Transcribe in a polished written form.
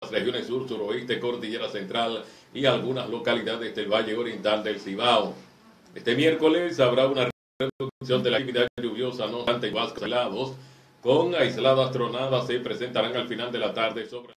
las regiones sur, suroeste, cordillera central y algunas localidades del Valle Oriental del Cibao. Este miércoles habrá una reducción de la actividad lluviosa, no obstante, vascos helados con aisladas tronadas se presentarán al final de la tarde sobre